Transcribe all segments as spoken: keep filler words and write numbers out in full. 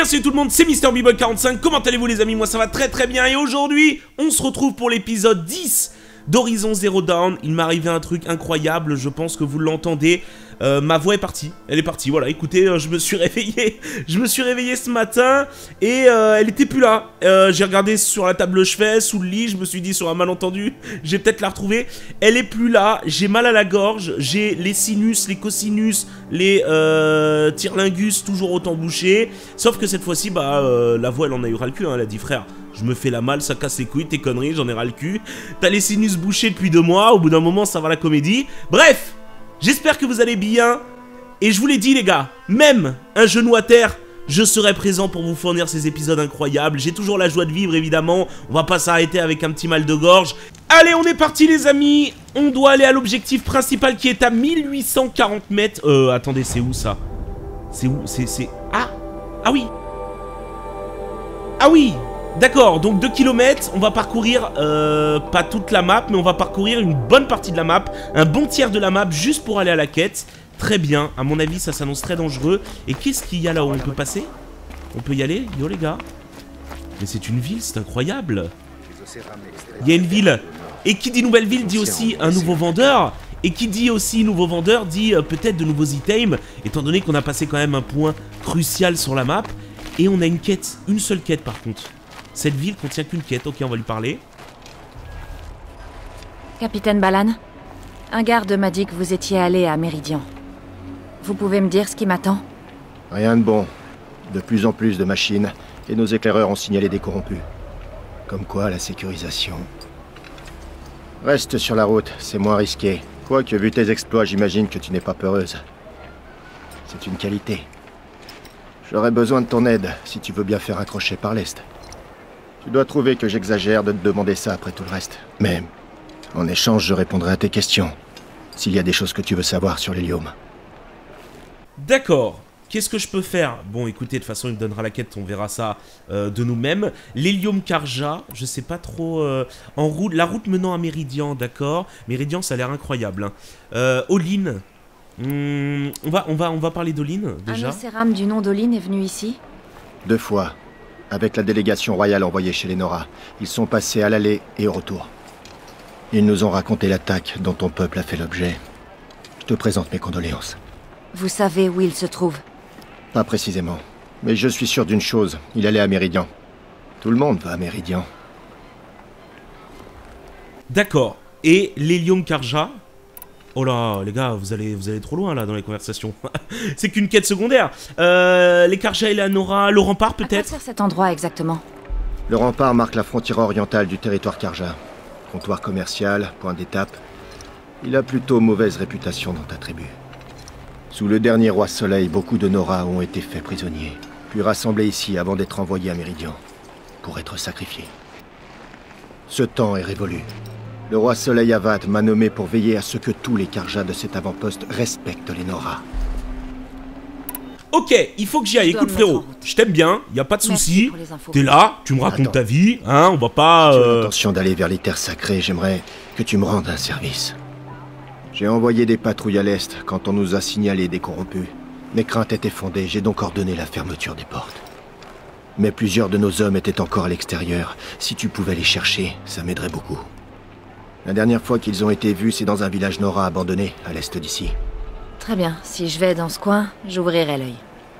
Bien salut tout le monde, c'est Mister B-Boy quarante-cinq, comment allez-vous les amis? Moi ça va très très bien et aujourd'hui on se retrouve pour l'épisode dix d'Horizon Zero Dawn. Il m'est arrivé un truc incroyable, je pense que vous l'entendez. Euh, ma voix est partie, elle est partie, voilà, écoutez, euh, je me suis réveillé, je me suis réveillé ce matin et euh, elle était plus là. Euh, j'ai regardé sur la table de chevet, sous le lit, je me suis dit sur un malentendu, j'ai peut-être la retrouver. Elle est plus là, j'ai mal à la gorge, j'ai les sinus, les cosinus, les euh, tyrlingus toujours autant bouchés. Sauf que cette fois-ci, bah, euh, la voix elle en a eu ras le cul, hein, elle a dit frère. Je me fais la malle, ça casse les couilles, tes conneries, j'en ai ras le cul. T'as les sinus bouchés depuis deux mois, au bout d'un moment ça va la comédie. Bref, j'espère que vous allez bien. Et je vous l'ai dit les gars, même un genou à terre, je serai présent pour vous fournir ces épisodes incroyables. J'ai toujours la joie de vivre évidemment, on va pas s'arrêter avec un petit mal de gorge. Allez, on est parti les amis. On doit aller à l'objectif principal qui est à mille huit cent quarante mètres. Euh, attendez, c'est où ça? C'est où? C'est... c'est... Ah Ah oui Ah oui D'accord, donc deux kilomètres, on va parcourir, euh, pas toute la map, mais on va parcourir une bonne partie de la map, un bon tiers de la map, juste pour aller à la quête. Très bien, à mon avis, ça s'annonce très dangereux. Et qu'est-ce qu'il y a là où on peut passer? On peut y aller? Yo les gars. Mais c'est une ville, c'est incroyable. Il y a une ville. Et qui dit nouvelle ville dit aussi un nouveau vendeur. Et qui dit aussi nouveau vendeur dit euh, peut-être de nouveaux items, étant donné qu'on a passé quand même un point crucial sur la map. Et on a une quête, une seule quête par contre. Cette ville contient qu'une quête, ok on va lui parler. Capitaine Balan, un garde m'a dit que vous étiez allé à Méridian. Vous pouvez me dire ce qui m'attend? Rien de bon. De plus en plus de machines, et nos éclaireurs ont signalé des corrompus. Comme quoi la sécurisation... Reste sur la route, c'est moins risqué. Quoique vu tes exploits, j'imagine que tu n'es pas peureuse. C'est une qualité. J'aurais besoin de ton aide, si tu veux bien faire un crochet par l'Est. Tu dois trouver que j'exagère de te demander ça après tout le reste. Mais, en échange, je répondrai à tes questions. S'il y a des choses que tu veux savoir sur l'hélium. D'accord. Qu'est-ce que je peux faire? Bon, écoutez, de toute façon, il me donnera la quête, on verra ça euh, de nous-mêmes. L'hélium Karja, je sais pas trop... Euh, en route, la route menant à Méridian, d'accord. Méridian, ça a l'air incroyable. Hein. Euh, Olin. Hmm, on, va, on, va, on va parler d'Olin, déjà. Un Océram du nom d'Olin est venu ici? Deux fois. Avec la délégation royale envoyée chez les Nora, ils sont passés à l'aller et au retour. Ils nous ont raconté l'attaque dont ton peuple a fait l'objet. Je te présente mes condoléances. Vous savez où il se trouve? Pas précisément. Mais je suis sûr d'une chose, il allait à Méridian. Tout le monde va à Méridian. D'accord. Et l'hélium Karja? Oh là, les gars, vous allez, vous allez trop loin là dans les conversations. C'est qu'une quête secondaire. Euh, les Karja et la Nora, le rempart peut-être? À quoi sert cet endroit exactement? Le rempart marque la frontière orientale du territoire Karja. Comptoir commercial, point d'étape. Il a plutôt mauvaise réputation dans ta tribu. Sous le dernier roi Soleil, beaucoup de Nora ont été faits prisonniers, puis rassemblés ici avant d'être envoyés à Méridian, pour être sacrifiés. Ce temps est révolu. Le roi Soleil Avad m'a nommé pour veiller à ce que tous les Karja de cet avant-poste respectent les Nora. Ok, il faut que j'y aille. Écoute frérot, je t'aime bien, y a pas de souci. T'es là, tu me racontes Attends. ta vie, hein, on va pas... Si tu as Euh... l'intention d'aller vers les terres sacrées, j'aimerais que tu me rendes un service. J'ai envoyé des patrouilles à l'est quand on nous a signalé des corrompus. Mes craintes étaient fondées, j'ai donc ordonné la fermeture des portes. Mais plusieurs de nos hommes étaient encore à l'extérieur. Si tu pouvais les chercher, ça m'aiderait beaucoup. La dernière fois qu'ils ont été vus, c'est dans un village Nora abandonné, à l'est d'ici. Très bien, si je vais dans ce coin, j'ouvrirai l'œil.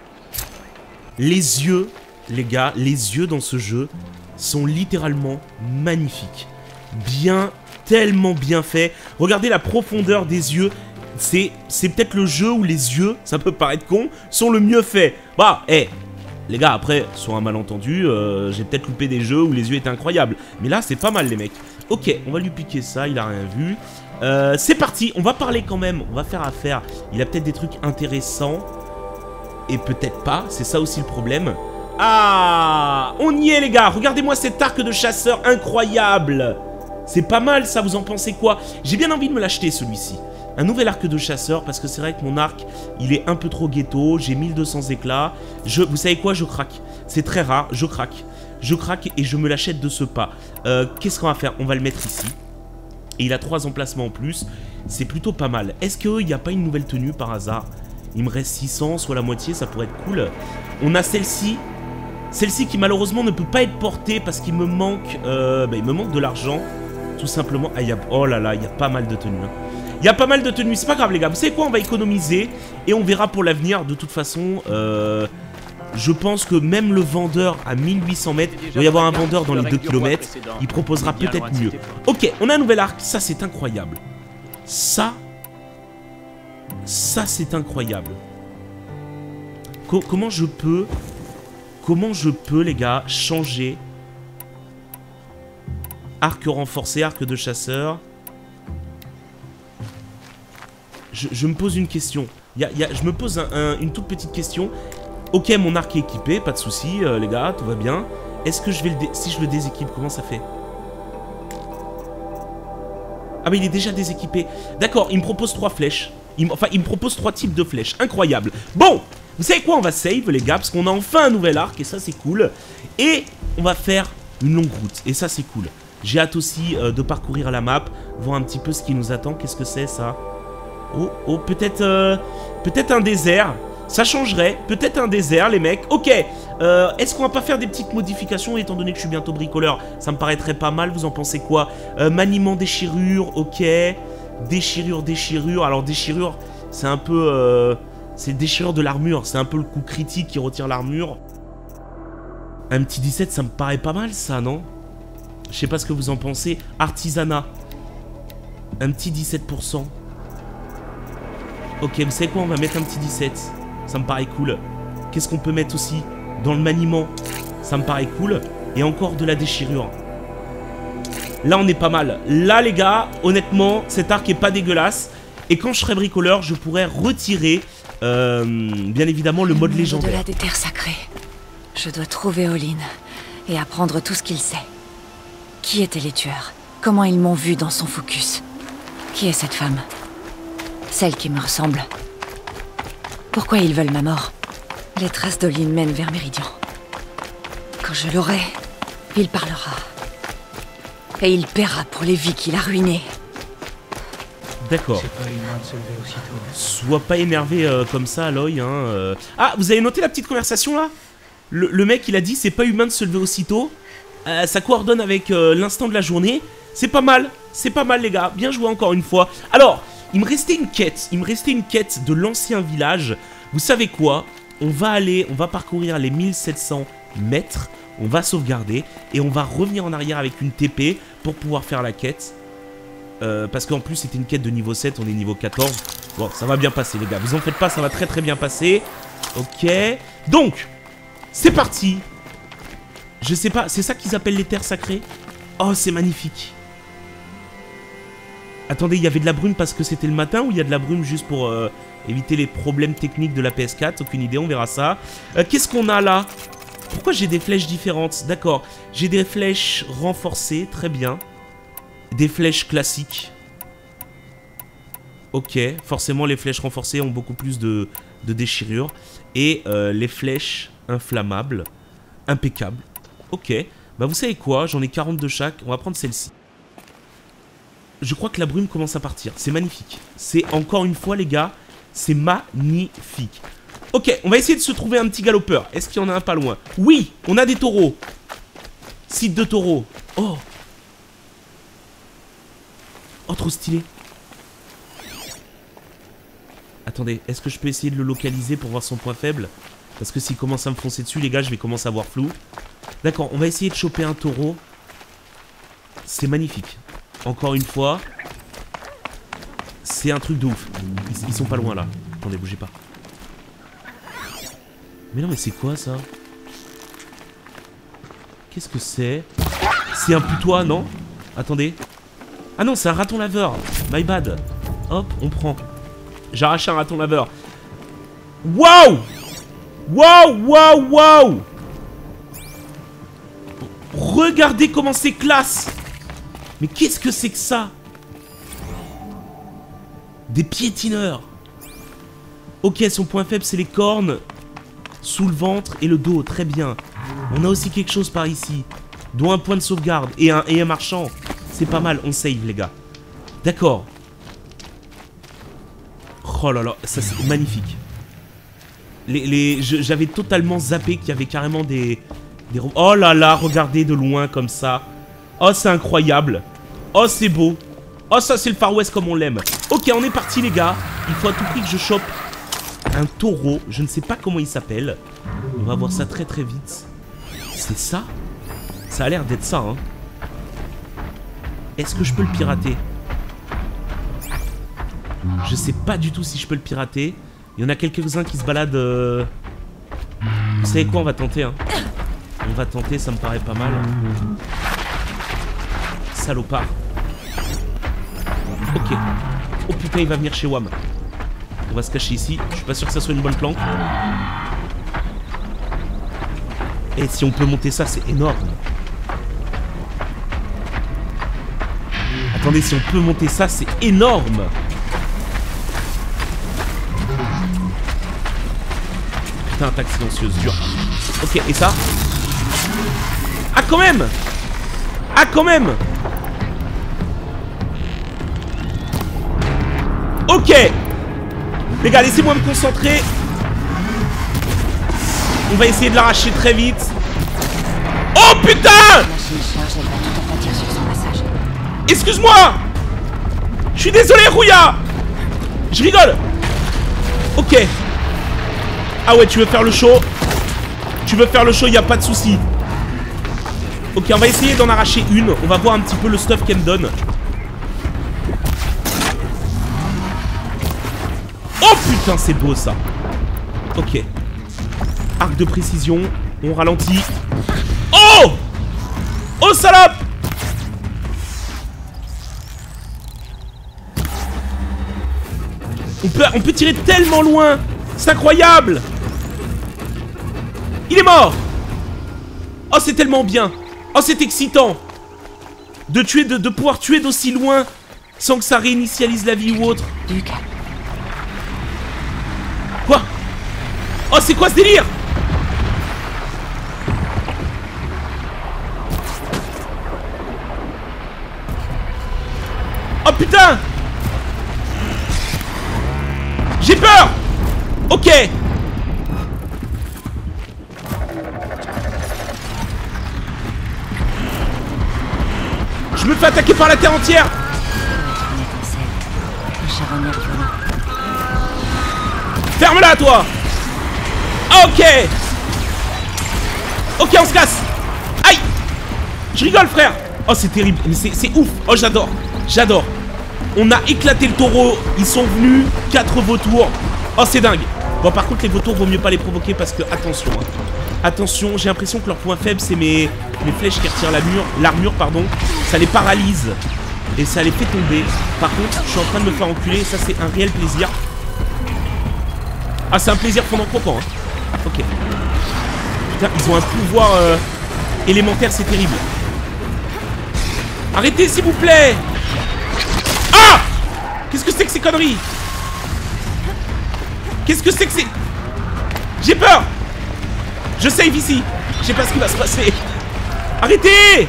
Les yeux, les gars, les yeux dans ce jeu sont littéralement magnifiques. Bien, tellement bien fait. Regardez la profondeur des yeux. C'est c'est peut-être le jeu où les yeux, ça peut paraître con, sont le mieux faits. Bah, hé, hey, les gars, après, sur un malentendu, euh, j'ai peut-être loupé des jeux où les yeux étaient incroyables. Mais là, c'est pas mal, les mecs. Ok, on va lui piquer ça, il a rien vu. Euh, c'est parti, on va parler quand même, on va faire affaire. Il a peut-être des trucs intéressants. Et peut-être pas, c'est ça aussi le problème. Ah, on y est les gars, regardez-moi cet arc de chasseur incroyable. C'est pas mal ça, vous en pensez quoi? J'ai bien envie de me l'acheter celui-ci. Un nouvel arc de chasseur, parce que c'est vrai que mon arc, il est un peu trop ghetto, j'ai mille deux cents éclats. Je, vous savez quoi, je craque. C'est très rare, je craque. Je craque et je me l'achète de ce pas. Euh, Qu'est-ce qu'on va faire? On va le mettre ici. Et il a trois emplacements en plus. C'est plutôt pas mal. Est-ce qu'il n'y a pas une nouvelle tenue par hasard? Il me reste six cents, soit la moitié, ça pourrait être cool. On a celle-ci. Celle-ci qui malheureusement ne peut pas être portée parce qu'il me manque euh, bah, il me manque de l'argent. Tout simplement. Ah, y a... Oh là là, il y a pas mal de tenues. Hein. Il y a pas mal de tenues. C'est pas grave les gars. Vous savez quoi? On va économiser. Et on verra pour l'avenir. De toute façon, euh, je pense que même le vendeur à mille huit cents mètres, il doit y avoir un vendeur dans les deux kilomètres. Il proposera peut-être mieux. Ok, on a un nouvel arc. Ça, c'est incroyable. Ça... Ça, c'est incroyable. Co comment je peux... Comment je peux, les gars, changer... Arc renforcé, arc de chasseur. Je, je me pose une question. Y a, y a, je me pose un, un, une toute petite question. Ok, mon arc est équipé, pas de soucis, euh, les gars, tout va bien. Est-ce que je vais le... Dé si je le déséquipe, comment ça fait? Ah mais il est déjà déséquipé. D'accord, il me propose trois flèches. Il enfin, il me propose trois types de flèches. Incroyable. Bon, vous savez quoi? On va save, les gars, parce qu'on a enfin un nouvel arc, et ça, c'est cool. Et on va faire une longue route, et ça, c'est cool. J'ai hâte aussi euh, de parcourir la map, voir un petit peu ce qui nous attend. Qu'est-ce que c'est, ça? Oh, oh, peut-être euh, peut-être un désert. Ça changerait. Peut-être un désert, les mecs. Ok. Euh, Est-ce qu'on va pas faire des petites modifications, étant donné que je suis bientôt bricoleur? Ça me paraîtrait pas mal. Vous en pensez quoi? euh, Maniement déchirure, ok. Déchirure, déchirure. Alors, déchirure, c'est un peu... Euh, c'est déchirure de l'armure. C'est un peu le coup critique qui retire l'armure. Un petit dix-sept, ça me paraît pas mal, ça, non? Je sais pas ce que vous en pensez. Artisanat. Un petit dix-sept pour cent. Ok, vous savez quoi? On va mettre un petit dix-sept. Ça me paraît cool. Qu'est-ce qu'on peut mettre aussi? Dans le maniement. Ça me paraît cool. Et encore de la déchirure. Là, on est pas mal. Là, les gars, honnêtement, cet arc est pas dégueulasse. Et quand je serai bricoleur, je pourrais retirer, euh, bien évidemment, le mode légendaire. Au-delà des terres sacrées, je dois trouver Olin et apprendre tout ce qu'il sait. Qui étaient les tueurs? Comment ils m'ont vu dans son focus? Qui est cette femme? Celle qui me ressemble. Pourquoi ils veulent ma mort? Les traces d'Olin mènent vers Méridian. Quand je l'aurai, il parlera. Et il paiera pour les vies qu'il a ruinées. D'accord. Sois pas énervé euh, comme ça, Aloy. Hein, euh... Ah, vous avez noté la petite conversation là? le, le mec, il a dit c'est pas humain de se lever aussitôt. Euh, ça coordonne avec euh, l'instant de la journée. C'est pas mal, c'est pas mal les gars. Bien joué encore une fois. Alors, il me restait une quête. Il me restait une quête de l'ancien village. Vous savez quoi? On va aller, on va parcourir les mille sept cents mètres. On va sauvegarder. Et on va revenir en arrière avec une T P pour pouvoir faire la quête. Euh, parce qu'en plus c'était une quête de niveau sept, on est niveau quatorze. Bon, ça va bien passer les gars. Vous en faites pas, ça va très très bien passer. Ok. Donc, c'est parti. Je sais pas, c'est ça qu'ils appellent les terres sacrées? Oh, c'est magnifique. Attendez, il y avait de la brume parce que c'était le matin ou il y a de la brume juste pour euh, éviter les problèmes techniques de la P S quatre? Aucune idée, on verra ça. Euh, Qu'est-ce qu'on a là? Pourquoi j'ai des flèches différentes? D'accord, j'ai des flèches renforcées, très bien. Des flèches classiques. Ok, forcément les flèches renforcées ont beaucoup plus de, de déchirure. Et euh, les flèches inflammables, impeccables. Ok, bah vous savez quoi, j'en ai quarante de chaque, on va prendre celle-ci. Je crois que la brume commence à partir, c'est magnifique. C'est encore une fois les gars, c'est magnifique. Ok, on va essayer de se trouver un petit galopeur. Est-ce qu'il y en a un pas loin? Oui, on a des taureaux. Site de taureaux. Oh. Oh, trop stylé. Attendez, est-ce que je peux essayer de le localiser pour voir son point faible? Parce que s'il commence à me foncer dessus, les gars, je vais commencer à voir flou. D'accord, on va essayer de choper un taureau. C'est magnifique. Encore une fois. C'est un truc de ouf. Ils, ils sont pas loin, là. Attendez, bougez pas. Mais non, mais c'est quoi, ça? Qu'est-ce que c'est? C'est un putois, non? Attendez. Ah non, c'est un raton laveur. My bad. Hop, on prend. J'ai arraché un raton laveur. Waouh! Waouh, waouh, waouh! Regardez comment c'est classe! Mais qu'est-ce que c'est que ça? Des piétineurs. Ok, son point faible, c'est les cornes. Sous le ventre et le dos, très bien. On a aussi quelque chose par ici. Dont un point de sauvegarde et un, et un marchand. C'est pas mal, on save les gars. D'accord. Oh là là, ça c'est magnifique. Les, les, J'avais totalement zappé qu'il y avait carrément des, Des ro- oh là là, regardez de loin comme ça. Oh, c'est incroyable. Oh, c'est beau. Oh, ça, c'est le Far West comme on l'aime. Ok, on est parti, les gars. Il faut à tout prix que je chope un taureau. Je ne sais pas comment il s'appelle. On va voir ça très très vite. C'est ça? Ça a l'air d'être ça, hein. Est-ce que je peux le pirater? Je sais pas du tout si je peux le pirater. Il y en a quelques-uns qui se baladent... Euh... Vous savez quoi, on va tenter, hein. On va tenter, ça me paraît pas mal. Salopard. Ok. Oh putain, il va venir chez Wam. On va se cacher ici. Je suis pas sûr que ça soit une bonne planque. Et si on peut monter ça, c'est énorme. Attendez, si on peut monter ça, c'est énorme. Putain, attaque silencieuse, dur. Ok, et ça? Ah, quand même! Ah, quand même! Ok! Les gars, laissez-moi me concentrer. On va essayer de l'arracher très vite. Oh, putain! Excuse-moi! Je suis désolé, Rouya! Je rigole! Ok. Ah ouais, tu veux faire le show? Tu veux faire le show, y a pas de souci. Ok, on va essayer d'en arracher une. On va voir un petit peu le stuff qu'elle me donne. Oh putain, c'est beau ça. Ok. Arc de précision. On ralentit. Oh! Oh salope! On peut, on peut tirer tellement loin. C'est incroyable. Il est mort. Oh, c'est tellement bien. Oh, c'est excitant. De tuer, de, de pouvoir tuer d'aussi loin sans que ça réinitialise la vie ou autre. Quoi? Oh, c'est quoi ce délire? Oh putain! J'ai peur! Ok! Je me fais attaquer par la terre entière! Ferme-la, toi! Ok! Ok, on se casse! Aïe! Je rigole, frère! Oh, c'est terrible, mais c'est ouf! Oh, j'adore! J'adore! On a éclaté le taureau, ils sont venus, quatre vautours. Oh, c'est dingue. Bon, par contre, les vautours, vaut mieux pas les provoquer parce que, attention, hein. Attention, j'ai l'impression que leur point faible, c'est mes, mes flèches qui retirent l'armure, l'armure, pardon. Ça les paralyse et ça les fait tomber. Par contre, je suis en train de me faire enculer et ça, c'est un réel plaisir. Ah, c'est un plaisir pendant croquant, hein. Ok. Putain, ils ont un pouvoir euh, élémentaire, c'est terrible. Arrêtez, s'il vous plaît! Ah! Qu'est-ce que c'est que ces conneries? Qu'est-ce que c'est que c'est? J'ai peur! Je save ici. Je sais pas ce qui va se passer. Arrêtez!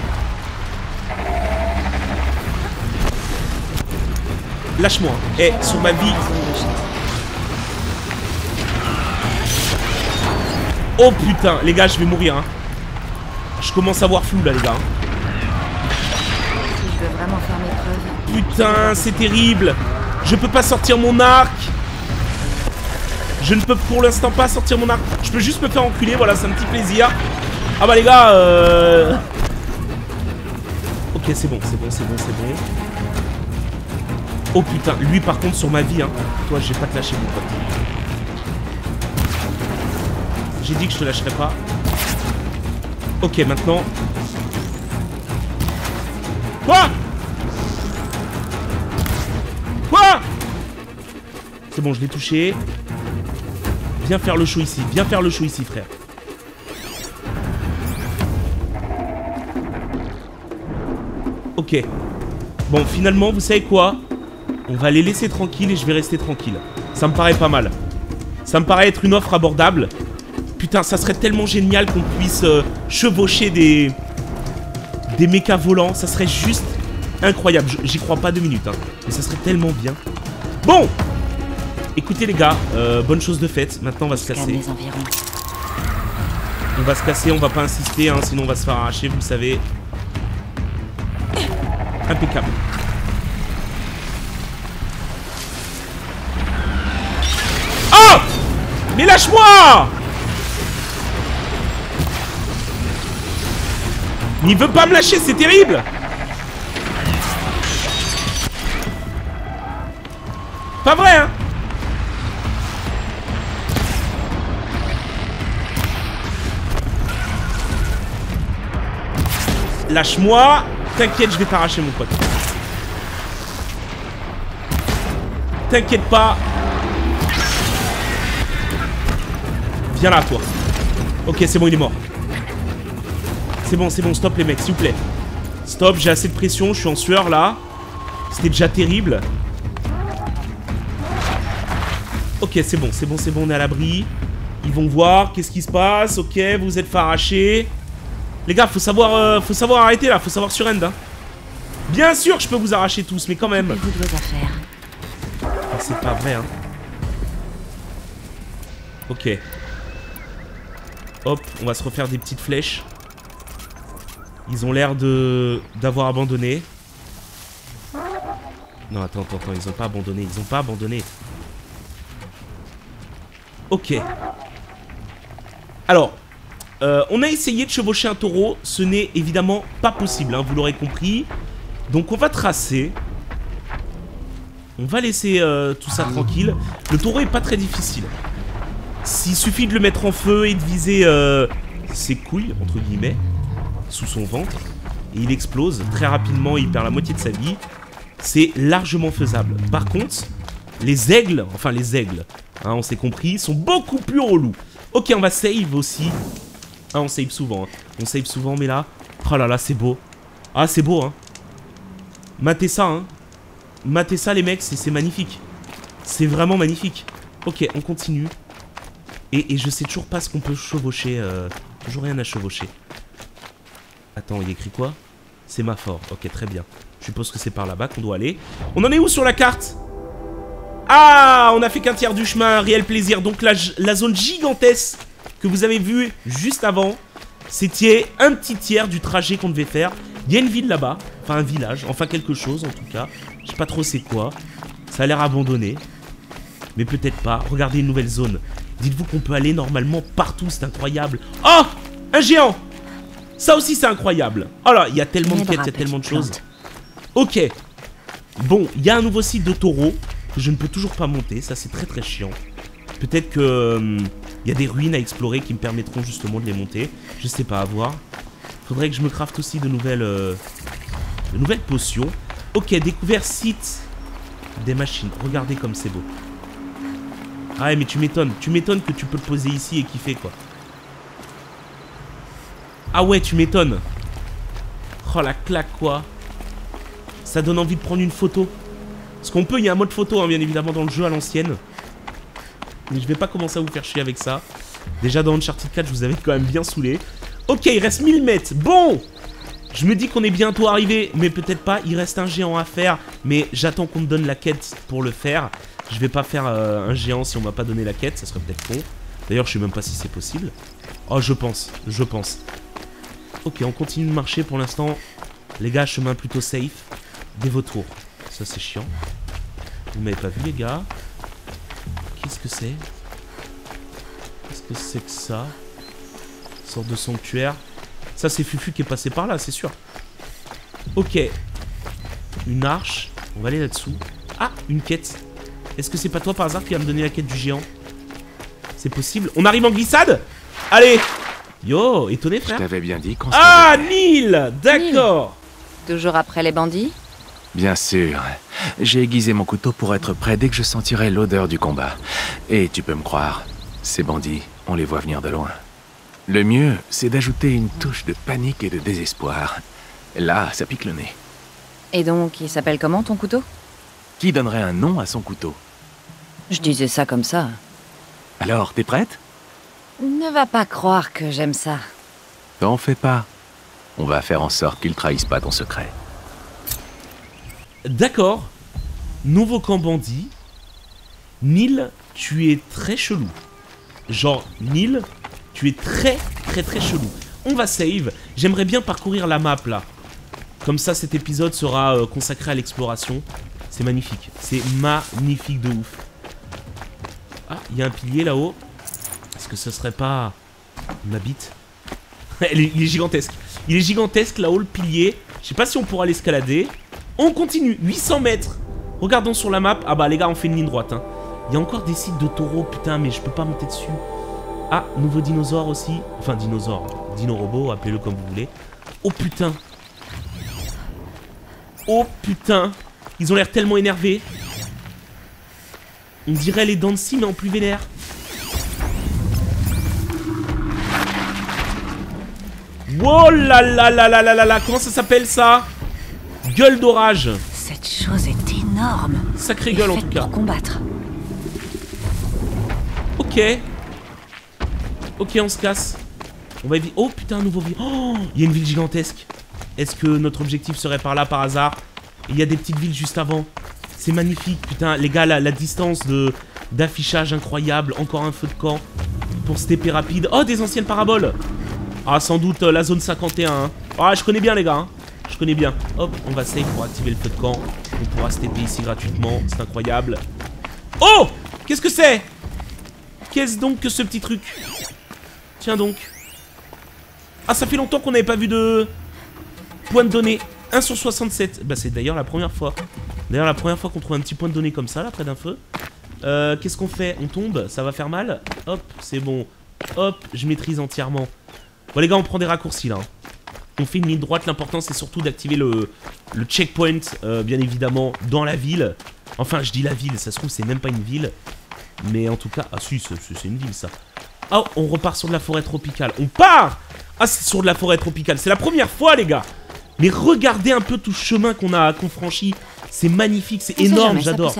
Lâche-moi. Eh, sur ma vie. Oh putain, les gars, je vais mourir, hein. Je commence à voir flou là, les gars. Si je veux vraiment faire mes preuves. Putain, c'est terrible. Je peux pas sortir mon arc. Je ne peux pour l'instant pas sortir mon arc. Je peux juste me faire enculer, voilà, c'est un petit plaisir. Ah bah les gars, euh... Ok, c'est bon, c'est bon, c'est bon, c'est bon. Oh putain, lui par contre sur ma vie, hein. Toi, je vais pas te lâcher, mon pote. J'ai dit que je te lâcherais pas. Ok, maintenant. Quoi? Quoi? C'est bon, je l'ai touché. Viens faire le show ici, viens faire le show ici, frère. Ok. Bon, finalement, vous savez quoi? On va les laisser tranquilles et je vais rester tranquille. Ça me paraît pas mal. Ça me paraît être une offre abordable. Putain, ça serait tellement génial qu'on puisse euh, chevaucher des... Des mechas volants. Ça serait juste incroyable. J'y crois pas deux minutes, hein. Mais ça serait tellement bien. Bon! Écoutez les gars, euh, bonne chose de faite. Maintenant on va se casser. On va se casser, on va pas insister, hein, sinon on va se faire arracher, vous le savez. Impeccable. Oh! Mais lâche-moi! Il veut pas me lâcher, c'est terrible! Pas vrai, hein? Lâche-moi. T'inquiète, je vais t'arracher, mon pote. T'inquiète pas. Viens là, toi. Ok, c'est bon, il est mort. C'est bon, c'est bon, stop les mecs, s'il vous plaît. Stop, j'ai assez de pression, je suis en sueur là. C'était déjà terrible. Ok, c'est bon, c'est bon, c'est bon, on est à l'abri. Ils vont voir, qu'est-ce qui se passe. Ok, vous vous êtes fait arracher. Les gars, faut savoir, euh, faut savoir arrêter là, faut savoir surrend. Hein. Bien sûr que je peux vous arracher tous, mais quand même. Vous de vos affaires. Ah, c'est pas vrai, hein. Ok. Hop, on va se refaire des petites flèches. Ils ont l'air de d'avoir abandonné. Non, attends, attends, attends, ils ont pas abandonné, ils ont pas abandonné. Ok. Alors, euh, on a essayé de chevaucher un taureau, ce n'est évidemment pas possible, hein, vous l'aurez compris. Donc on va tracer. On va laisser euh, tout ça tranquille. Le taureau est pas très difficile. S'il suffit de le mettre en feu et de viser euh, ses couilles, entre guillemets, sous son ventre, et il explose très rapidement, il perd la moitié de sa vie. C'est largement faisable. Par contre, les aigles, enfin les aigles, hein, on s'est compris, sont beaucoup plus relous. Ok, on va save aussi. Ah, on save souvent. Hein. On save souvent, mais là... Oh là là, c'est beau. Ah, c'est beau, hein. Matez ça, hein. Matez ça, les mecs, c'est magnifique. C'est vraiment magnifique. Ok, on continue. Et, et je sais toujours pas ce qu'on peut chevaucher. Euh, toujours rien à chevaucher. Attends, il écrit quoi? Sémaphore. Ok, très bien. Je suppose que c'est par là-bas qu'on doit aller. On en est où sur la carte? Ah, on a fait qu'un tiers du chemin, réel plaisir. Donc la, la zone gigantesque que vous avez vue juste avant, c'était un petit tiers du trajet qu'on devait faire. Il y a une ville là-bas, enfin un village, enfin quelque chose en tout cas. Je sais pas trop c'est quoi. Ça a l'air abandonné. Mais peut-être pas. Regardez une nouvelle zone. Dites-vous qu'on peut aller normalement partout, c'est incroyable. Oh, un géant. Ça aussi c'est incroyable. Oh là, il y a tellement de quêtes, il y a tellement de choses. Ok. Bon, il y a un nouveau site de taureau que je ne peux toujours pas monter. Ça, c'est très très chiant. Peut-être que euh, y a des ruines à explorer qui me permettront justement de les monter. Je sais pas, à voir. Faudrait que je me crafte aussi de nouvelles, euh, de nouvelles potions. Ok, découvert site des machines. Regardez comme c'est beau. Ah ouais, mais tu m'étonnes. Tu m'étonnes que tu peux le poser ici et kiffer, quoi. Ah ouais, tu m'étonnes. Oh, la claque, quoi. Ça donne envie de prendre une photo. Parce qu'on peut, il y a un mode photo, hein, bien évidemment, dans le jeu à l'ancienne. Mais je vais pas commencer à vous faire chier avec ça. Déjà, dans Uncharted quatre, je vous avais quand même bien saoulé. Ok, il reste mille mètres. Bon, je me dis qu'on est bientôt arrivé, mais peut-être pas. Il reste un géant à faire, mais j'attends qu'on me donne la quête pour le faire. Je vais pas faire euh, un géant si on m'a pas donné la quête, ça serait peut-être con. D'ailleurs, je sais même pas si c'est possible. Oh, je pense, je pense. Ok, on continue de marcher pour l'instant. Les gars, chemin plutôt safe. Des vautours. Ça, c'est chiant. Vous m'avez pas vu, les gars? Qu'est-ce que c'est? Qu'est-ce que c'est que ça? Une sorte de sanctuaire. Ça, c'est Fufu qui est passé par là, c'est sûr. Ok. Une arche. On va aller là-dessous. Ah, une quête. Est-ce que c'est pas toi par hasard qui va me donner la quête du géant? C'est possible. On arrive en glissade? Allez. Yo, étonné, frère. Je t'avais bien dit qu'on se Ah, Neil. D'accord. Toujours après les bandits? Bien sûr. J'ai aiguisé mon couteau pour être prêt dès que je sentirai l'odeur du combat. Et tu peux me croire, ces bandits, on les voit venir de loin. Le mieux, c'est d'ajouter une touche de panique et de désespoir. Là, ça pique le nez. Et donc, il s'appelle comment ton couteau? Qui donnerait un nom à son couteau? Je disais ça comme ça. Alors, t'es prête? Ne va pas croire que j'aime ça. T'en fais pas. On va faire en sorte qu'ils trahissent pas ton secret. D'accord. Nouveau camp bandit. Neil, tu es très chelou. Genre, Neil, tu es très très très chelou. On va save. J'aimerais bien parcourir la map là. Comme ça cet épisode sera euh, consacré à l'exploration. C'est magnifique. C'est magnifique de ouf. Ah, il y a un pilier là-haut. Est-ce que ce serait pas ma bite? il, est, il est gigantesque. Il est gigantesque là-haut le pilier. Je sais pas si on pourra l'escalader. On continue. huit cents mètres. Regardons sur la map. Ah bah les gars, on fait une ligne droite. Hein. Il y a encore des sites de taureaux, putain, mais je peux pas monter dessus. Ah, nouveau dinosaure aussi. Enfin, dinosaure. Dino-robot, appelez-le comme vous voulez. Oh putain. Oh putain. Ils ont l'air tellement énervés. On dirait les dents de scie, mais en plus vénère. Oh là là là là là là là. Comment ça s'appelle ça? Gueule d'orage. Cette chose est énorme. Sacrée gueule en tout cas. Pour combattre. Ok. Ok, on se casse. On va éviter. Oh putain, un nouveau ville. Oh, il y a une ville gigantesque. Est-ce que notre objectif serait par là par hasard? Il y a des petites villes juste avant. C'est magnifique, putain. Les gars, la, la distance de d'affichage incroyable. Encore un feu de camp pour cette épée rapide. Oh, des anciennes paraboles. Ah, sans doute euh, la zone cinquante et un. Hein. Ah, je connais bien, les gars. Hein. Je connais bien. Hop, on va save pour activer le feu de camp. On pourra se taper ici gratuitement. C'est incroyable. Oh! Qu'est-ce que c'est? Qu'est-ce donc que ce petit truc? Tiens donc. Ah, ça fait longtemps qu'on n'avait pas vu de point de données. un sur soixante-sept. Bah, c'est d'ailleurs la première fois. D'ailleurs, la première fois qu'on trouve un petit point de données comme ça, là, près d'un feu. Euh, qu'est-ce qu'on fait? On tombe? Ça va faire mal? Hop, c'est bon. Hop, je maîtrise entièrement. Bon, les gars, on prend des raccourcis, là. On fait une ligne droite. L'important, c'est surtout d'activer le, le checkpoint, euh, bien évidemment, dans la ville. Enfin, je dis la ville. Ça se trouve, c'est même pas une ville. Mais en tout cas... Ah, si, c'est une ville, ça. Oh, on repart sur de la forêt tropicale. On part! Ah, c'est sur de la forêt tropicale. C'est la première fois, les gars. Mais regardez un peu tout ce chemin qu'on a qu'on franchit. C'est magnifique, c'est énorme, j'adore.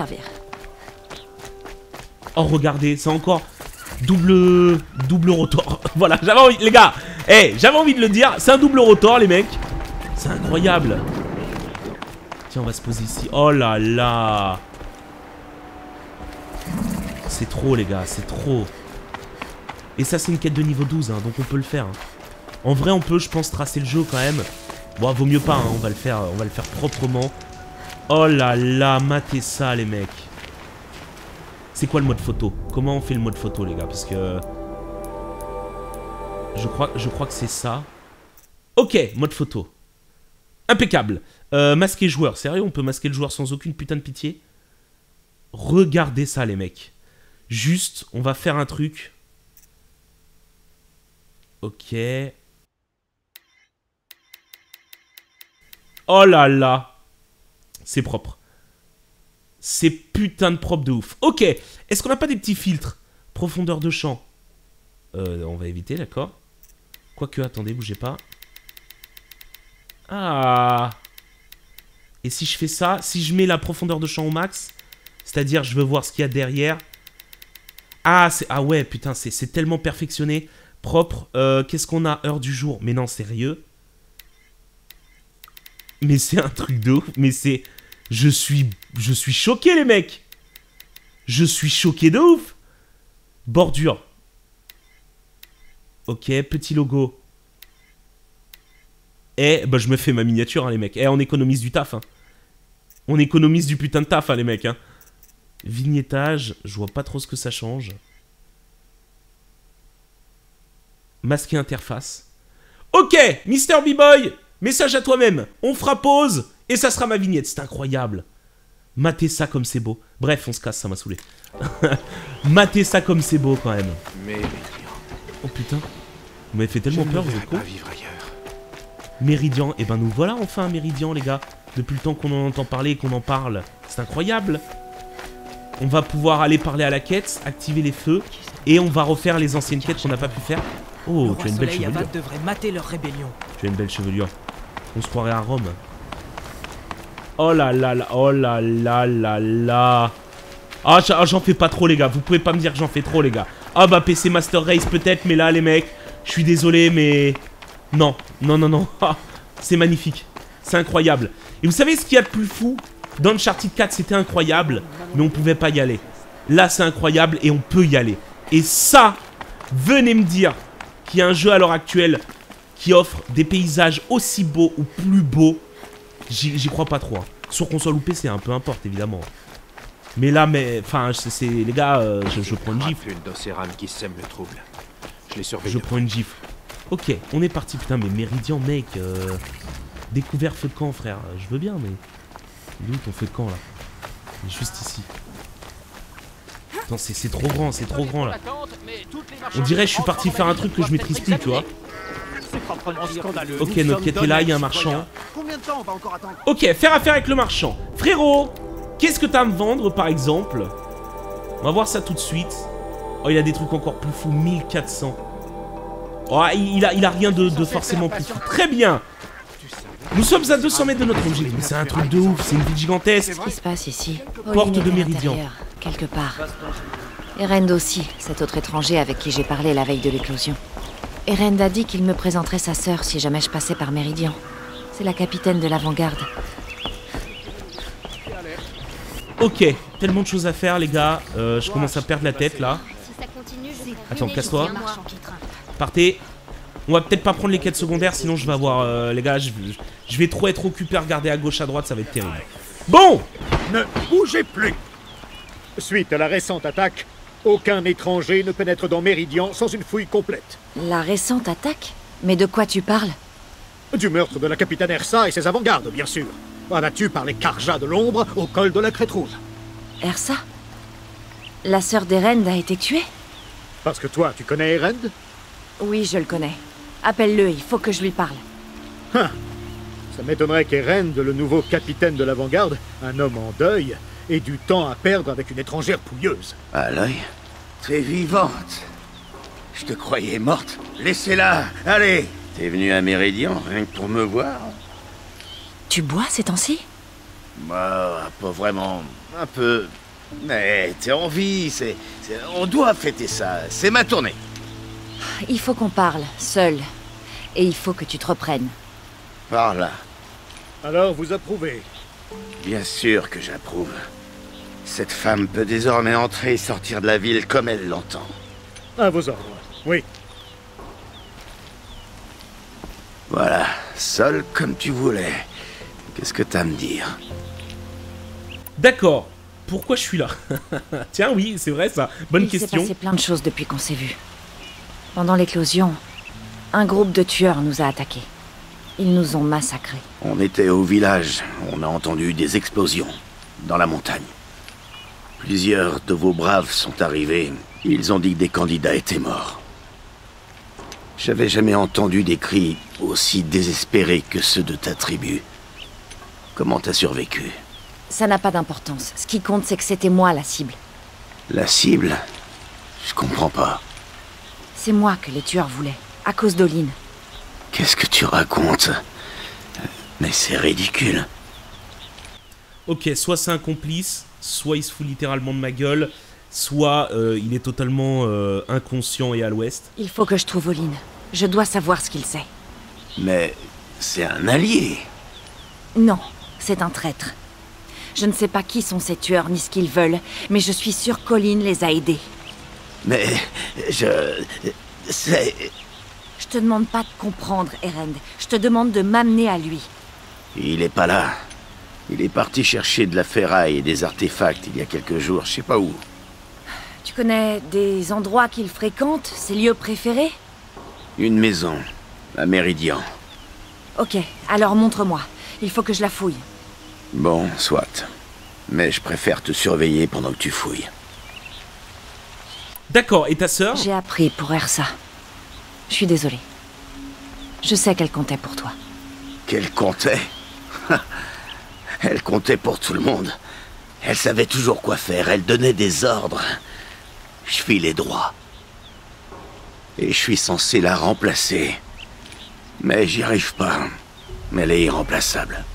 Oh, regardez, c'est encore double double rotor. Voilà, j'avais envie, les gars. Eh, hey, j'avais envie de le dire. C'est un double rotor, les mecs. C'est incroyable. Tiens, on va se poser ici. Oh là là. C'est trop, les gars, c'est trop. Et ça, c'est une quête de niveau douze, hein, donc on peut le faire. Hein. En vrai, on peut, je pense, tracer le jeu quand même. Bon, vaut mieux pas, hein, on va le faire, on va le faire proprement. Oh là là, matez ça, les mecs. C'est quoi le mode photo? Comment on fait le mode photo, les gars? Parce que... Je crois, je crois que c'est ça. Ok, mode photo. Impeccable. Euh, masquer joueur. Sérieux, on peut masquer le joueur sans aucune putain de pitié? Regardez ça, les mecs. Juste, on va faire un truc. Ok. Oh là là. C'est propre. C'est putain de propre de ouf. Ok. Est-ce qu'on n'a pas des petits filtres? Profondeur de champ. Euh, on va éviter, d'accord. Quoique, attendez, bougez pas. Ah. Et si je fais ça, si je mets la profondeur de champ au max, c'est-à-dire je veux voir ce qu'il y a derrière. Ah, c'est ah ouais, putain, c'est tellement perfectionné. Propre. Euh, Qu'est-ce qu'on a? Heure du jour. Mais non, sérieux. Mais c'est un truc de ouf. Mais c'est... Je suis... Je suis choqué, les mecs. Je suis choqué de ouf. Bordure. Ok, petit logo. Eh, bah je me fais ma miniature, hein, les mecs. Eh, on économise du taf, hein. On économise du putain de taf, hein, les mecs, hein. Vignettage, je vois pas trop ce que ça change. Masquer interface. Ok, Mister B-Boy, message à toi-même. On fera pause et ça sera ma vignette. C'est incroyable. Matez ça comme c'est beau. Bref, on se casse, ça m'a saoulé. Matez ça comme c'est beau quand même. Méridian. Oh putain. Vous m'avez fait tellement peur, vous êtes con. Méridian. Et eh ben nous voilà enfin un Méridian, les gars. Depuis le temps qu'on en entend parler et qu'on en parle. C'est incroyable. On va pouvoir aller parler à la quête, activer les feux. Et on va refaire les anciennes quêtes qu'on n'a pas pu faire. Oh, tu as une belle chevelure. devrait mater leur rébellion. Tu as une belle chevelure. On se croirait à Rome. Oh là là là, oh là là là là. Ah, j'en fais pas trop, les gars. Vous pouvez pas me dire que j'en fais trop, les gars. Ah bah, P C Master Race peut-être, mais là, les mecs, je suis désolé, mais... Non, non, non, non. C'est magnifique. C'est incroyable. Et vous savez ce qu'il y a de plus fou? Dans Uncharted quatre, c'était incroyable, mais on pouvait pas y aller. Là, c'est incroyable et on peut y aller. Et ça, venez me dire qu'il y a un jeu à l'heure actuelle qui offre des paysages aussi beaux ou plus beaux, j'y crois pas trop. Hein. Sur console ou P C, hein, peu importe, évidemment. Mais là, mais, enfin, c'est les gars, euh, je, je prends une gifle. Une d'Océram qui sème le trouble. Je l'ai surveillé. Je prends une gifle. Ok, on est parti. Putain, mais Méridian, mec. Euh, découvert feu de camp, frère. Je veux bien, mais. D'où ton feu de camp, là? Il est juste ici. Attends, c'est trop grand, c'est trop grand, là. On dirait que je suis parti faire un truc que je maîtrise plus, tu vois. Ok, notre quête est là, il y a un marchand. Ok, faire affaire avec le marchand. Frérot, qu'est-ce que t'as à me vendre, par exemple? On va voir ça tout de suite. Oh, il a des trucs encore plus fous, mille quatre cents. Oh, il a, il a rien de, de forcément plus fou. Très bien. Nous sommes à deux cents mètres de notre objectif. Mais c'est un truc de ouf, c'est une ville gigantesque. Qu'est-ce qui se passe ici? Porte de Méridian. Quelque part. Erend aussi, cet autre étranger avec qui j'ai parlé la veille de l'éclosion. Erend a dit qu'il me présenterait sa sœur si jamais je passais par Méridian. C'est la capitaine de l'avant-garde. Ok, tellement de choses à faire, les gars. Euh, je commence à perdre la tête, là. Attends, casse-toi. Partez. On va peut-être pas prendre les quêtes secondaires, sinon je vais avoir... Euh, les gars, je, je vais trop être occupé à regarder à gauche, à droite, ça va être terrible. Bon! Ne bougez plus! Suite à la récente attaque, aucun étranger ne pénètre dans Méridian sans une fouille complète. La récente attaque? Mais de quoi tu parles? Du meurtre de la capitaine Ersa et ses avant-gardes, bien sûr. Abattu par les Karjas de l'ombre au col de la Crête Rouge. Ersa? La sœur d'Erend a été tuée? Parce que toi, tu connais Erend? Oui, je le connais. Appelle-le, il faut que je lui parle. Hein. Ça m'étonnerait qu'Erend, le nouveau capitaine de l'avant-garde, un homme en deuil, ait du temps à perdre avec une étrangère pouilleuse. Aloy, t'es vivante. Je te croyais morte. Laissez-la, allez. T'es venu à Méridian, rien que pour me voir? Tu bois ces temps-ci? Bah, pas vraiment. Un peu. Mais t'es en vie, c'est... On doit fêter ça, c'est ma tournée. Il faut qu'on parle, seul. Et il faut que tu te reprennes. Par là. Alors, vous approuvez? Bien sûr que j'approuve. Cette femme peut désormais entrer et sortir de la ville comme elle l'entend. À vos ordres, oui. Voilà, seul comme tu voulais. Qu'est-ce que t'as à me dire? D'accord. Pourquoi je suis là? Tiens, oui, c'est vrai ça. Bonne Il question. Il s'est passé plein de choses depuis qu'on s'est vus. Pendant l'éclosion, un groupe de tueurs nous a attaqués. Ils nous ont massacrés. On était au village. On a entendu des explosions. Dans la montagne. Plusieurs de vos braves sont arrivés. Ils ont dit que des candidats étaient morts. J'avais jamais entendu des cris aussi désespérés que ceux de ta tribu. Comment t'as survécu? Ça n'a pas d'importance. Ce qui compte, c'est que c'était moi la cible. La cible? Je comprends pas. C'est moi que les tueurs voulaient, à cause d'Olin. Qu'est-ce que tu racontes? Mais c'est ridicule. Ok, soit c'est un complice, soit il se fout littéralement de ma gueule, soit euh, il est totalement euh, inconscient et à l'ouest. Il faut que je trouve Olin. Je dois savoir ce qu'il sait. Mais c'est un allié. Non, c'est un traître. Je ne sais pas qui sont ces tueurs ni ce qu'ils veulent, mais je suis sûre qu'Olin les a aidés. Mais je... c'est... Je te demande pas de comprendre, Erend. Je te demande de m'amener à lui. Il est pas là. Il est parti chercher de la ferraille et des artefacts il y a quelques jours, je sais pas où. Tu connais des endroits qu'il fréquente, ses lieux préférés? Une maison, à Méridian. Ok, alors montre-moi. Il faut que je la fouille. Bon, soit. Mais je préfère te surveiller pendant que tu fouilles. D'accord, et ta sœur? J'ai appris pour Ersa. Je suis désolée. Je sais qu'elle comptait pour toi. Qu'elle comptait? Elle comptait pour tout le monde. Elle savait toujours quoi faire, elle donnait des ordres. Je filais droit. Et je suis censé la remplacer. Mais j'y arrive pas. Elle est irremplaçable.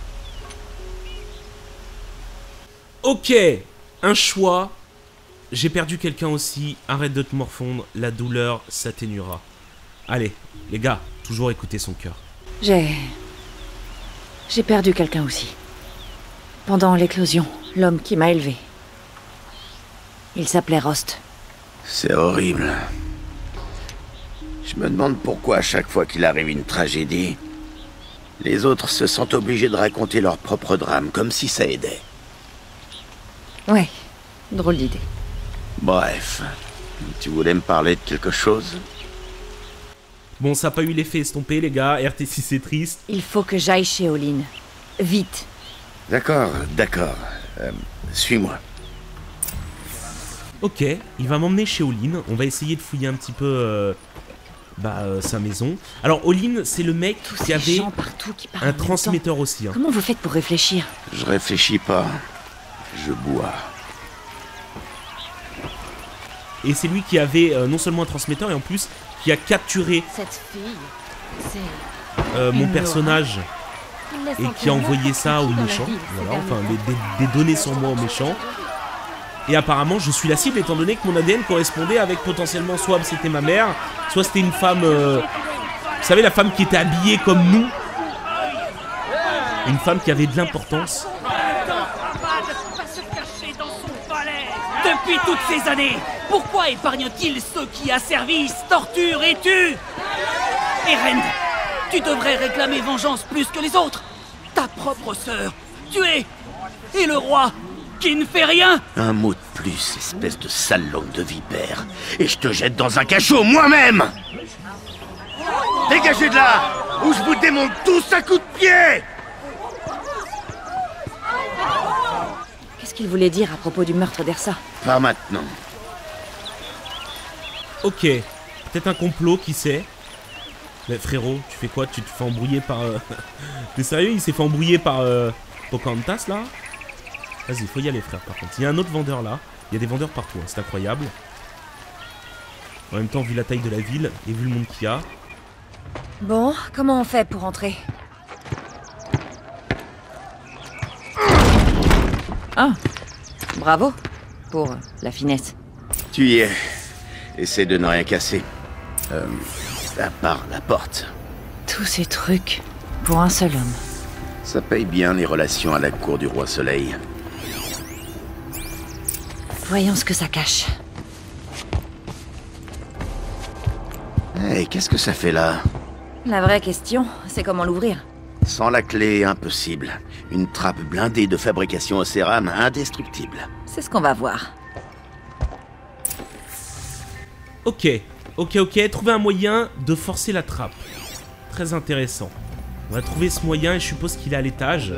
Ok, un choix. J'ai perdu quelqu'un aussi. Arrête de te morfondre, la douleur s'atténuera. Allez, les gars, toujours écouter son cœur. J'ai... J'ai perdu quelqu'un aussi. Pendant l'éclosion, l'homme qui m'a élevé. Il s'appelait Rost. C'est horrible. Je me demande pourquoi à chaque fois qu'il arrive une tragédie, les autres se sentent obligés de raconter leur propre drame, comme si ça aidait. Ouais, drôle d'idée. Bref, tu voulais me parler de quelque chose? Bon, ça n'a pas eu l'effet estompé, les gars. R T six, c'est triste. Il faut que j'aille chez Olin. Vite. D'accord, d'accord. Euh, suis-moi. Ok, il va m'emmener chez Olin. On va essayer de fouiller un petit peu euh, bah, euh, sa maison. Alors, Olin, c'est le mec Tous qui ces avait gens partout qui parlent en un même temps. transmetteur aussi. Hein. Comment vous faites pour réfléchir? Je réfléchis pas. Je bois. Et c'est lui qui avait euh, non seulement un transmetteur, et en plus, qui a capturé Cette fille, c'est... euh, mon Une personnage et qui a envoyé ça aux méchants. Voilà, enfin, des, des, des données sur moi aux méchants. Et apparemment, je suis la cible, étant donné que mon A D N correspondait avec potentiellement, soit c'était ma mère, soit c'était une femme... Euh, vous savez, la femme qui était habillée comme nous. Une femme qui avait de l'importance. Depuis toutes ces années, pourquoi épargne-t-il ceux qui asservissent, torturent et tuent? Erend, tu devrais réclamer vengeance plus que les autres. Ta propre sœur, tuée, et le roi, qui ne fait rien. Un mot de plus, espèce de sale langue de vipère, et je te jette dans un cachot moi-même. Dégagez de là, ou je vous démonte tous à coups de pied. Qu'est-ce qu'il voulait dire à propos du meurtre d'Ersa? Pas maintenant. Ok, peut-être un complot, qui sait. Mais frérot, tu fais quoi? Tu te fais embrouiller par... Euh... T'es sérieux? Il s'est fait embrouiller par euh... Pocahontas, là? Vas-y, faut y aller, frère, par contre. Il y a un autre vendeur, là. Il y a des vendeurs partout, hein. C'est incroyable. En même temps, vu la taille de la ville, et vu le monde qu'il y a... Bon, comment on fait pour entrer? Ah, bravo pour la finesse. Tu y es. Essaie de ne rien casser. Euh, à part la porte. Tous ces trucs pour un seul homme. Ça paye bien les relations à la cour du roi Soleil. Voyons ce que ça cache. Hé, hey, qu'est-ce que ça fait là? La vraie question, c'est comment l'ouvrir. Sans la clé, impossible. Une trappe blindée de fabrication au cérame, indestructible. C'est ce qu'on va voir. Ok, ok, ok. Trouver un moyen de forcer la trappe. Très intéressant. On va trouver ce moyen et je suppose qu'il est à l'étage.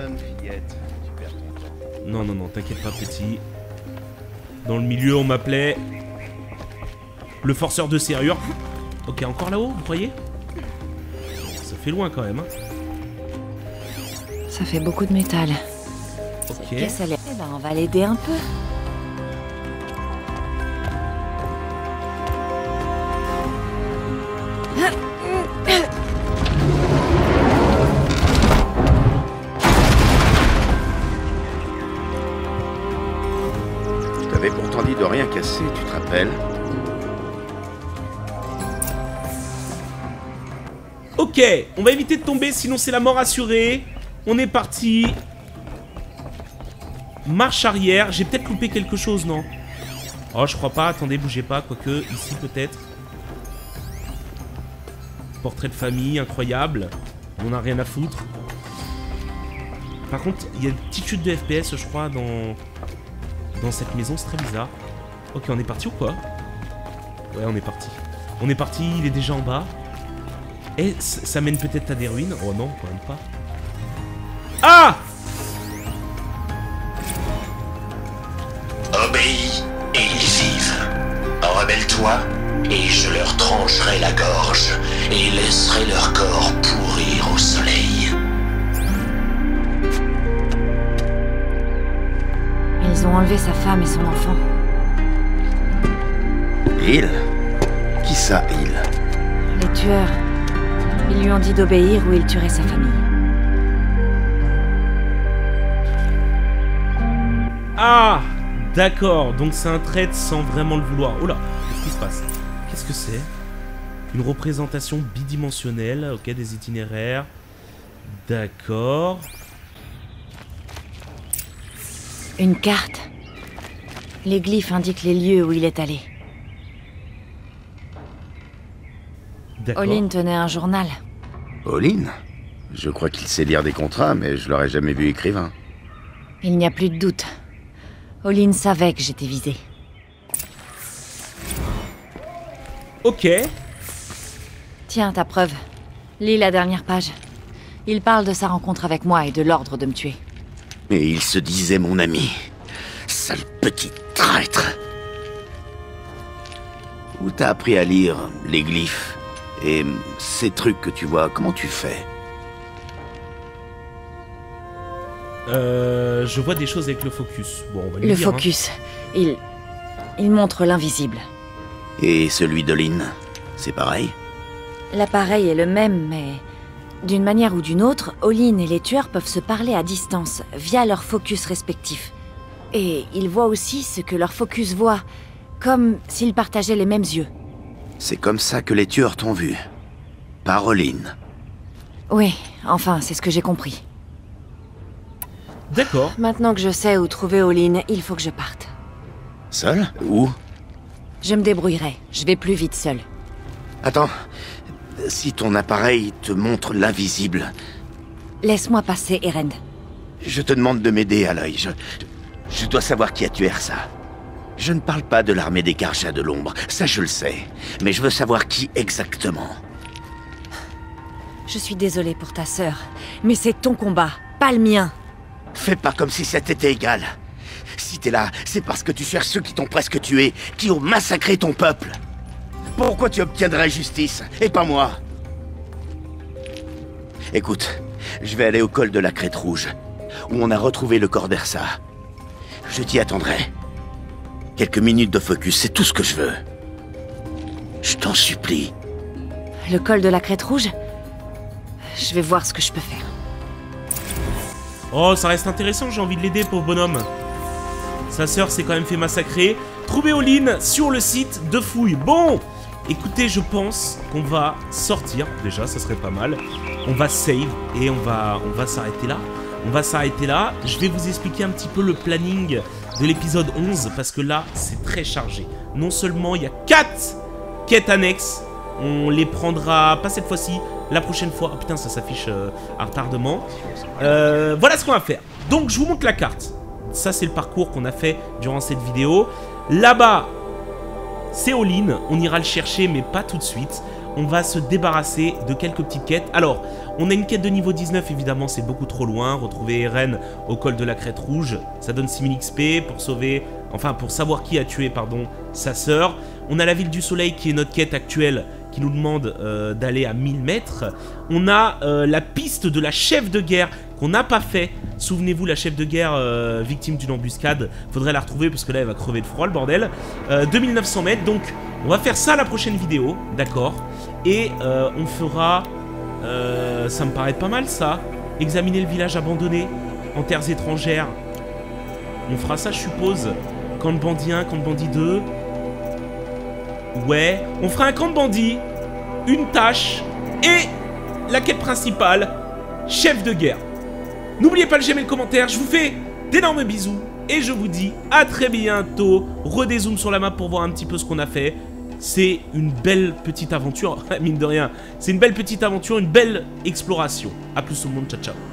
Non, non, non, t'inquiète pas, petit. Dans le milieu, on m'appelait... le forceur de serrure. Ok, encore là-haut, vous croyez? Ça fait loin quand même, hein. Ça fait beaucoup de métal. Ok. Cette pièce, elle est... Eh ben, on va l'aider un peu. Je t'avais pourtant dit de rien casser, tu te rappelles? Ok, on va éviter de tomber, sinon c'est la mort assurée. On est parti. Marche arrière. J'ai peut-être loupé quelque chose, non? Oh, je crois pas. Attendez, bougez pas. Quoique, ici peut-être. Portrait de famille, incroyable. On a rien à foutre. Par contre, il y a une petite chute de F P S, je crois, dans... dans cette maison. C'est très bizarre. Ok, on est parti ou quoi? Ouais, on est parti. On est parti, il est déjà en bas. Et ça mène peut-être à des ruines. Oh non, quand même pas. Ah! Obéis et ils vivent. Rebelle-toi et je leur trancherai la gorge et laisserai leur corps pourrir au soleil. Ils ont enlevé sa femme et son enfant. Il? Qui ça, il? Les tueurs. Ils lui ont dit d'obéir ou il tuerait sa famille. Ah! D'accord, donc c'est un traître sans vraiment le vouloir. Oh là, qu'est-ce qui se passe? Qu'est-ce que c'est? Une représentation bidimensionnelle, ok, des itinéraires. D'accord. Une carte. Les glyphes indiquent les lieux où il est allé. D'accord. Olin tenait un journal. Olin? Je crois qu'il sait lire des contrats, mais je l'aurais jamais vu écrivain. Il n'y a plus de doute. Olin savait que j'étais visée. Ok. Tiens, ta preuve. Lis la dernière page. Il parle de sa rencontre avec moi et de l'ordre de me tuer. Et il se disait mon ami. Sale petit traître. Où t'as appris à lire les glyphes? Et ces trucs que tu vois, comment tu fais? Euh, je vois des choses avec le focus. Bon, on va lui Le dire, focus, il... il montre l'invisible. Et celui de Lynn, c'est pareil? L'appareil est le même, mais... d'une manière ou d'une autre, Olin et les tueurs peuvent se parler à distance, via leur focus respectifs. Et ils voient aussi ce que leur focus voit, comme s'ils partageaient les mêmes yeux. C'est comme ça que les tueurs t'ont vu. Par Olin. Oui, enfin, c'est ce que j'ai compris. D'accord. Maintenant que je sais où trouver Olin, il faut que je parte. Seul? Où? Je me débrouillerai, je vais plus vite seul. Attends. Si ton appareil te montre l'invisible... Laisse-moi passer, Erend. Je te demande de m'aider, Aloy. Je... Je dois savoir qui a tué Ersa. Je ne parle pas de l'armée des Karja de l'ombre, ça je le sais. Mais je veux savoir qui exactement. Je suis désolée pour ta sœur, mais c'est ton combat, pas le mien. Fais pas comme si c'était égal. Si t'es là, c'est parce que tu cherches ceux qui t'ont presque tué, qui ont massacré ton peuple. Pourquoi tu obtiendrais justice, et pas moi? Écoute, je vais aller au col de la Crête Rouge, où on a retrouvé le corps d'Ersa. Je t'y attendrai. Quelques minutes de focus, c'est tout ce que je veux. Je t'en supplie. Le col de la Crête Rouge? Je vais voir ce que je peux faire. Oh, ça reste intéressant, j'ai envie de l'aider, pauvre bonhomme. Sa sœur s'est quand même fait massacrer. Trouver Olin sur le site de fouille. Bon, écoutez, je pense qu'on va sortir. Déjà, ça serait pas mal. On va save et on va, on va s'arrêter là. On va s'arrêter là. Je vais vous expliquer un petit peu le planning de l'épisode onze, parce que là, c'est très chargé. Non seulement il y a quatre quêtes annexes, on les prendra, pas cette fois-ci, la prochaine fois. Oh putain, ça s'affiche euh, à retardement. Euh, voilà ce qu'on va faire. Donc, je vous montre la carte. Ça, c'est le parcours qu'on a fait durant cette vidéo. Là-bas, c'est Olin. On ira le chercher, mais pas tout de suite. On va se débarrasser de quelques petites quêtes. Alors, on a une quête de niveau dix-neuf, évidemment, c'est beaucoup trop loin. Retrouver Eren au col de la Crête Rouge. Ça donne six mille X P pour sauver... Enfin, pour savoir qui a tué, pardon, sa sœur. On a la Ville du Soleil, qui est notre quête actuelle, qui nous demande euh, d'aller à mille mètres. On a euh, la piste de la chef de guerre, qu'on n'a pas fait. Souvenez-vous, la chef de guerre euh, victime d'une embuscade. Faudrait la retrouver, parce que là, elle va crever de froid, le bordel. Euh, deux mille neuf cents mètres, donc on va faire ça la prochaine vidéo, d'accord. Et euh, on fera... Euh, ça me paraît pas mal, ça. Examiner le village abandonné, en terres étrangères. On fera ça, je suppose. Camp de bandit un, camp de bandit deux. Ouais, on fera un camp de bandit, une tâche et la quête principale, chef de guerre. N'oubliez pas de j'aimer le commentaire, je vous fais d'énormes bisous et je vous dis à très bientôt. Redézoom sur la map pour voir un petit peu ce qu'on a fait. C'est une belle petite aventure, mine de rien. C'est une belle petite aventure, une belle exploration. A plus tout le monde, ciao ciao.